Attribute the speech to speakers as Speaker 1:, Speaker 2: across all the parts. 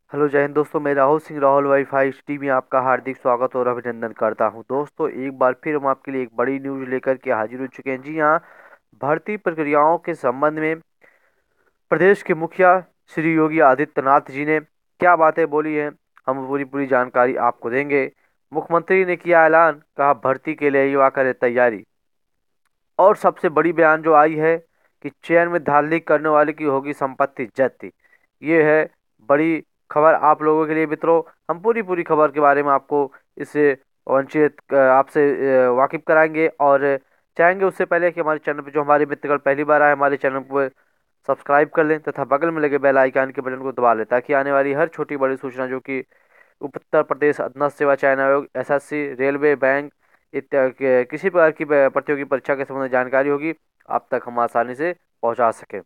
Speaker 1: Hello जय हिंद दोस्तों। मैं राहुल सिंह राहुल वाईफाई टी में आपका हार्दिक स्वागत और अभिनंदन करता हूं। दोस्तों एक बार फिर हम आपके लिए एक बड़ी न्यूज लेकर के हाजिर हो चुके हैं। जी हां, भर्ती प्रक्रियाओं के संबंध में प्रदेश के मुखिया श्री योगी आदित्यनाथ जी ने क्या बातें बोली हैं, हम पूरी पूरी जानकारी आपको देंगे। मुख्यमंत्री ने किया ऐलान, कहा भर्ती के लिए युवा करें तैयारी। और सबसे बड़ी बयान जो आई है कि चयन में धांधली करने वाले की होगी संपत्ति जब्त। ये है बड़ी खबर आप लोगों के लिए मित्रों। हम पूरी पूरी खबर के बारे में आपको इससे वंचित आपसे वाकिफ कराएंगे और चाहेंगे उससे पहले कि हमारे चैनल पर जो हमारे मित्रगण पहली बार आए हमारे चैनल को सब्सक्राइब कर लें तथा बगल में लगे बेल आइकन के बटन को दबा लें, ताकि आने वाली हर छोटी बड़ी सूचना जो कि उत्तर प्रदेश अधीनस्थ सेवा चयन आयोग, एसएससी, रेलवे, बैंक इत्यादि किसी प्रकार की प्रतियोगी परीक्षा के संबंध में जानकारी होगी, आप तक हम आसानी से पहुंचा सकें।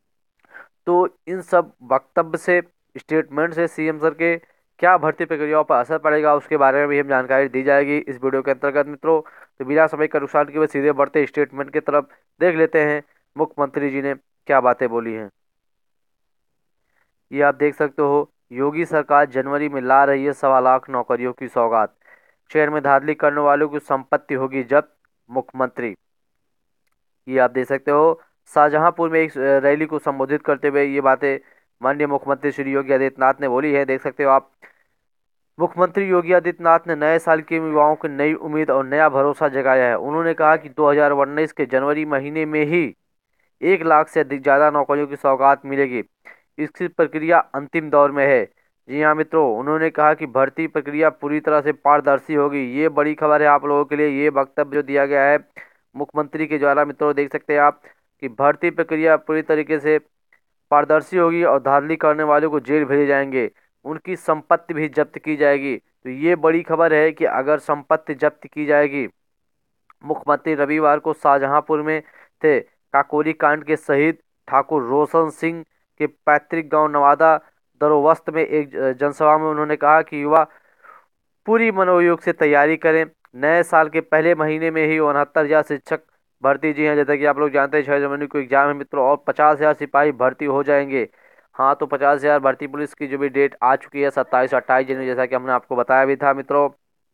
Speaker 1: तो इन सब वक्तव्य से, स्टेटमेंट से सीएम सर के क्या भर्ती प्रक्रियाओं पर असर पड़ेगा उसके बारे में भी हम जानकारी दी जाएगी इस वीडियो के अंतर्गत मित्रों। तो बिना समय का नुकसान किए हुए सीधे बढ़ते स्टेटमेंट की तरफ देख लेते हैं मुख्यमंत्री जी ने क्या बातें बोली हैं। ये आप देख सकते हो, योगी सरकार जनवरी में ला रही है 1.25 लाख नौकरियों की सौगात। शहर में धांधली करने वालों की संपत्ति होगी जब्त, मुख्यमंत्री। ये आप देख सकते हो, शाहजहांपुर में एक रैली को संबोधित करते हुए ये बातें माननीय मुख्यमंत्री श्री योगी आदित्यनाथ ने बोली है। देख सकते हो आप, मुख्यमंत्री योगी आदित्यनाथ ने नए साल के युवाओं को नई उम्मीद और नया भरोसा जगाया है। उन्होंने कहा कि 2019 के जनवरी महीने में ही 1 लाख से अधिक ज़्यादा नौकरियों की सौगात मिलेगी। इसकी प्रक्रिया अंतिम दौर में है। जी हाँ मित्रों, उन्होंने कहा कि भर्ती प्रक्रिया पूरी तरह से पारदर्शी होगी। ये बड़ी खबर है आप लोगों के लिए। ये वक्तव्य जो दिया गया है मुख्यमंत्री के द्वारा मित्रों, देख सकते हैं आप कि भर्ती प्रक्रिया पूरी तरीके से पारदर्शी होगी और धांधली करने वालों को जेल भेजे जाएंगे, उनकी संपत्ति भी जब्त की जाएगी। तो ये बड़ी खबर है कि अगर संपत्ति जब्त की जाएगी। मुख्यमंत्री रविवार को शाहजहांपुर में थे। काकोरी कांड के शहीद ठाकुर रोशन सिंह के पैतृक गांव नवादा दरोवस्त में एक जनसभा में उन्होंने कहा कि युवा पूरी मनोयोग से तैयारी करें। नए साल के पहले महीने में ही 69,000 शिक्षक भर्ती, जी हैं, जैसा कि आप लोग जानते हैं 6 जनवरी को एग्जाम है मित्रों, और 50,000 सिपाही भर्ती हो जाएंगे। हाँ, तो 50,000 भर्ती पुलिस की जो भी डेट आ चुकी है 27 28 जनवरी, जैसा कि हमने आपको बताया भी था मित्रों।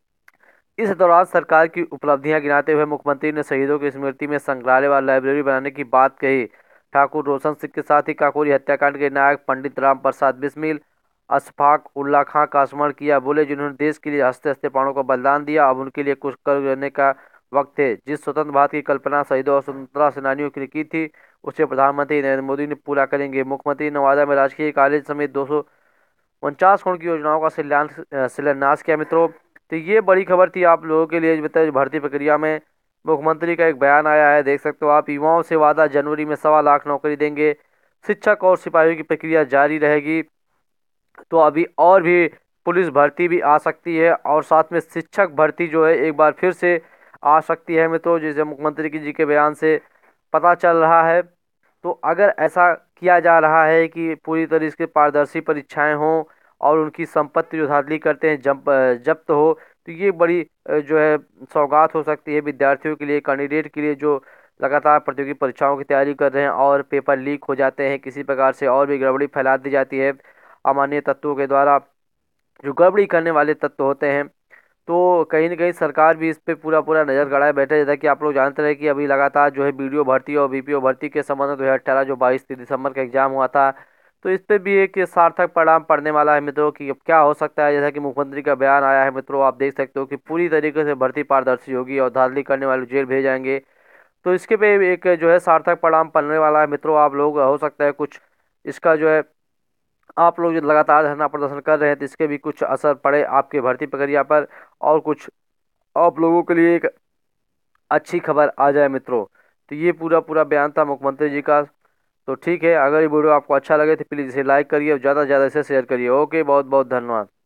Speaker 1: इस दौरान सरकार की उपलब्धियां गिनाते हुए मुख्यमंत्री ने शहीदों की स्मृति में संग्रहालय व लाइब्रेरी बनाने की बात कही। ठाकुर रोशन सिंह के साथ ही काकोरी हत्याकांड के नायक पंडित राम प्रसाद बिस्मिल, अशफाक उल्ला खां का स्मरण किया। बोले, जिन्होंने देश के लिए हंसते हंसते प्राणों का बलिदान दिया, अब उनके लिए कुछ कर लेने का वक्त है। जिस स्वतंत्र भारत की कल्पना शहीदों और स्वतंत्रता सेनानियों के लिए की थी, उसे प्रधानमंत्री नरेंद्र मोदी ने पूरा करेंगे। मुख्यमंत्री नवादा में राजकीय कॉलेज समेत 249 करोड़ की योजनाओं का शिलान्यास किया मित्रों। तो ये बड़ी खबर थी आप लोगों के लिए। बताइए, भर्ती प्रक्रिया में मुख्यमंत्री का एक बयान आया है, देख सकते हो आप। युवाओं से वादा, जनवरी में 1.25 लाख नौकरी देंगे। शिक्षक और सिपाहियों की प्रक्रिया जारी रहेगी। तो अभी और भी पुलिस भर्ती भी आ सकती है और साथ में शिक्षक भर्ती जो है एक बार फिर से आ सकती है मित्रों, जिसे मुख्यमंत्री जी के बयान से पता चल रहा है। तो अगर ऐसा किया जा रहा है कि पूरी तरह से पारदर्शी परीक्षाएं हों और उनकी संपत्ति जो धांधली करते हैं जब्त हो, तो ये बड़ी जो है सौगात हो सकती है विद्यार्थियों के लिए, कैंडिडेट के लिए जो लगातार प्रतियोगी परीक्षाओं की तैयारी कर रहे हैं और पेपर लीक हो जाते हैं, किसी प्रकार से और भी गड़बड़ी फैला दी जाती है अमान्य तत्वों के द्वारा, जो गड़बड़ी करने वाले तत्व होते हैं। तो कहीं ना कहीं सरकार भी इस पे पूरा पूरा नज़र गड़ाए बैठे। जैसा कि आप लोग जानते रहे कि अभी लगातार जो है बीडीओ भर्ती और बीपीओ भर्ती के संबंध में 2018 जो 22 दिसंबर का एग्जाम हुआ था, तो इस पे भी एक सार्थक परिणाम पड़ने वाला है मित्रों कि अब क्या हो सकता है। जैसा कि मुख्यमंत्री का बयान आया है मित्रों, आप देख सकते हो कि पूरी तरीके से भर्ती पारदर्शी होगी और धांधली करने वाले जेल भेज जाएंगे। तो इसके पे एक जो है सार्थक परिणाम पड़ने वाला है मित्रों। आप लोग हो सकता है कुछ इसका जो है, आप लोग जो लगातार धरना प्रदर्शन कर रहे हैं तो इसके भी कुछ असर पड़े आपके भर्ती प्रक्रिया पर, और कुछ आप लोगों के लिए एक अच्छी खबर आ जाए मित्रों। तो ये पूरा पूरा बयान था मुख्यमंत्री जी का। तो ठीक है, अगर ये वीडियो आपको अच्छा लगे तो प्लीज़ इसे लाइक करिए और ज़्यादा से ज़्यादा इसे शेयर करिए। ओके, बहुत बहुत धन्यवाद।